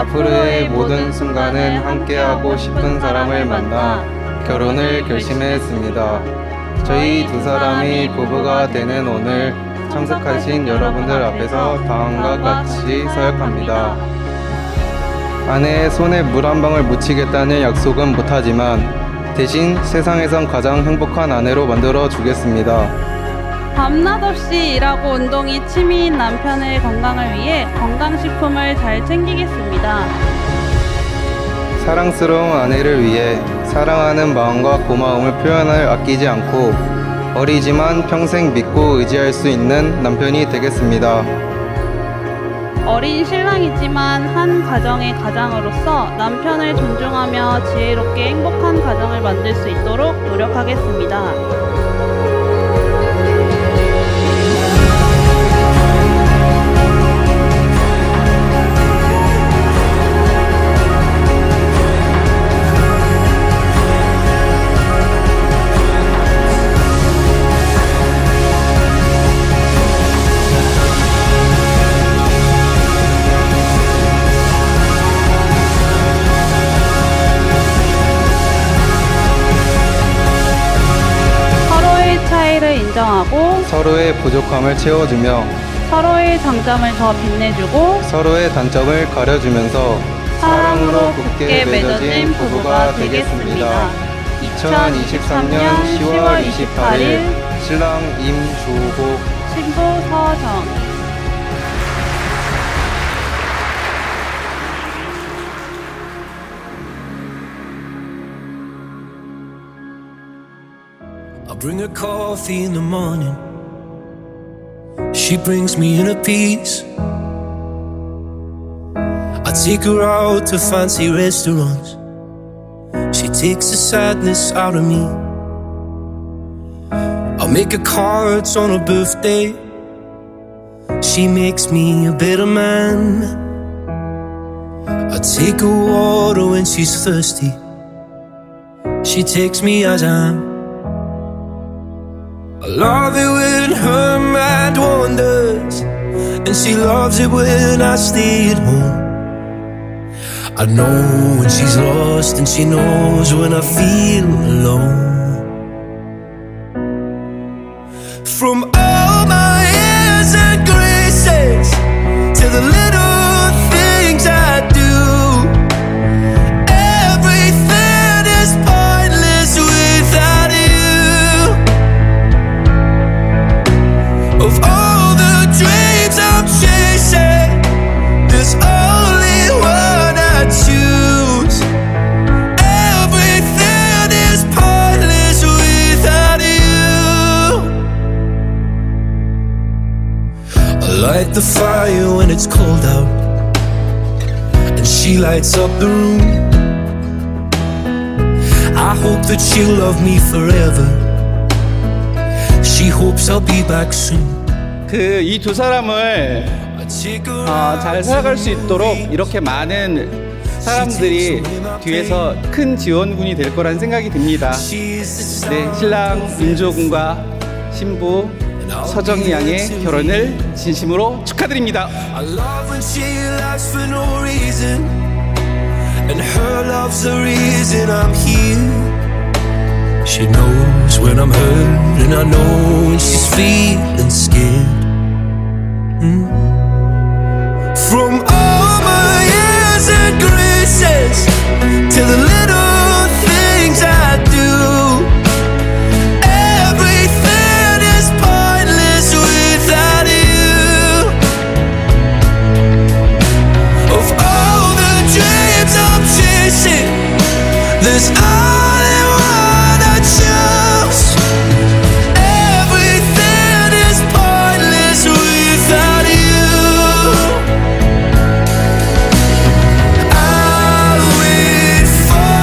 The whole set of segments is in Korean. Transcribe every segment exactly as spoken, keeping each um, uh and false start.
앞으로의 모든 순간은 함께하고 싶은 사람을 만나 결혼을 결심했습니다. 저희 두 사람이 부부가 되는 오늘 참석하신 여러분들 앞에서 다음과 같이 서약합니다. 아내의 손에 물 한 방울 묻히겠다는 약속은 못하지만 대신 세상에선 가장 행복한 아내로 만들어 주겠습니다. 밤낮 없이 일하고 운동이 취미인 남편의 건강을 위해 건강식품을 잘 챙기겠습니다. 사랑스러운 아내를 위해 사랑하는 마음과 고마움을 표현을 아끼지 않고 어리지만 평생 믿고 의지할 수 있는 남편이 되겠습니다. 어린 신랑이지만 한 가정의 가장으로서 남편을 존중하며 지혜롭게 행복한 가정을 만들 수 있도록 노력하겠습니다. 인정하고 서로의 부족함을 채워주며 서로의 장점을 더 빛내주고 서로의 단점을 가려주면서 사랑으로 굳게 맺어진 부부가 되겠습니다. 이천이십삼 년 시월 이십팔일 신랑 임주호, 신부 서정. I bring her coffee in the morning. She brings me inner peace. I take her out to fancy restaurants. She takes the sadness out of me. I make her cards on her birthday. She makes me a better man. I take her water when she's thirsty. She takes me as I am. I love it when her mind wanders, and she loves it when I stay at home. I know when she's lost, and she knows when I feel alone. From all my airs and graces to the little things I do, everything is pointless without you. Of all the dreams I'm chasing, there's only one I choose. Everything is pointless without you. I light the fire when it's cold out, and she lights up the room. I hope that she'll love me forever. She hopes I'll be back soon. 그 이 두 사람을 어, 잘 살아갈 수 있도록 이렇게 많은 사람들이 뒤에서 큰 지원군이 될 거라는 생각이 듭니다. 네, 신랑 임주호 군과 신부 서정희 양의 결혼을 진심으로 축하드립니다. She knows when I'm hurt, and I know when she's feeling scared. mm. From all my airs and graces to the little things I do, everything is pointless without you. Of all the dreams I'm chasing, there's only one I choose. Everything is pointless without you. I'll wait for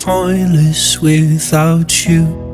pointless without you.